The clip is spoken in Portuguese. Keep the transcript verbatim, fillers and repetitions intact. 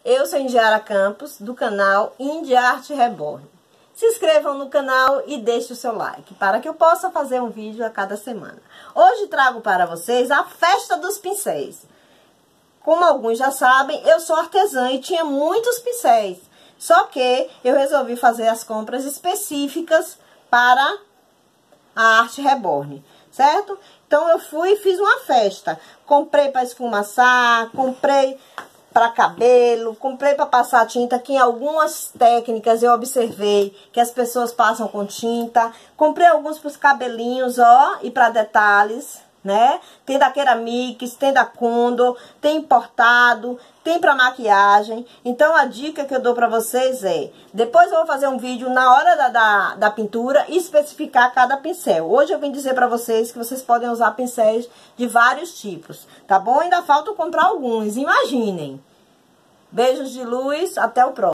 Eu sou Indiara Campos, do canal Indi Arte Reborn. Se inscrevam no canal e deixe o seu like, para que eu possa fazer um vídeo a cada semana. Hoje trago para vocês a festa dos pincéis. Como alguns já sabem, eu sou artesã e tinha muitos pincéis. Só que eu resolvi fazer as compras específicas para a Arte Reborn, certo? Então eu fui e fiz uma festa. Comprei para esfumaçar, comprei para cabelo, comprei para passar tinta, que em algumas técnicas eu observei que as pessoas passam com tinta. Comprei alguns para os cabelinhos, ó, e para detalhes, né? Tem da Keramix, tem da Condor, tem importado, tem para maquiagem. Então a dica que eu dou para vocês é, depois eu vou fazer um vídeo na hora da, da, da pintura e especificar cada pincel. Hoje eu vim dizer para vocês que vocês podem usar pincéis de vários tipos, tá bom? Ainda falta comprar alguns, imaginem. Beijos de luz, até o próximo.